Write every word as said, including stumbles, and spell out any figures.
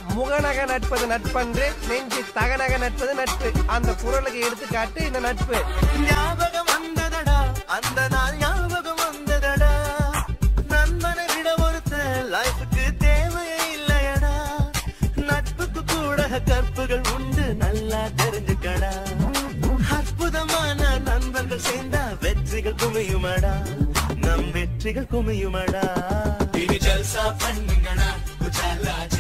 முகநக நட்பது நட்பன்று நெஞ்சு தகநக நட்பது நட்பு. அந்த குரலுக்கு எடுத்துக்காட்டு இந்த நட்பு. ஞாபகம் வந்ததடா அந்த நாள் ஞாபகம் வந்ததடா நண்பனை விட ஒருத்த லைஃபுக்கு தேவையே இல்லையடா நட்புக்கு கூட கற்புகள் உண்டு நல்லா தெரிஞ்சுக்கடா அற்புதமான நண்பர்கள் சேர்ந்தா வெற்றிகள் குமியுமடா நம் வெற்றிகள் குமியுமடா இனி ஜல்சா பண்ணுங்கடா உஜாலா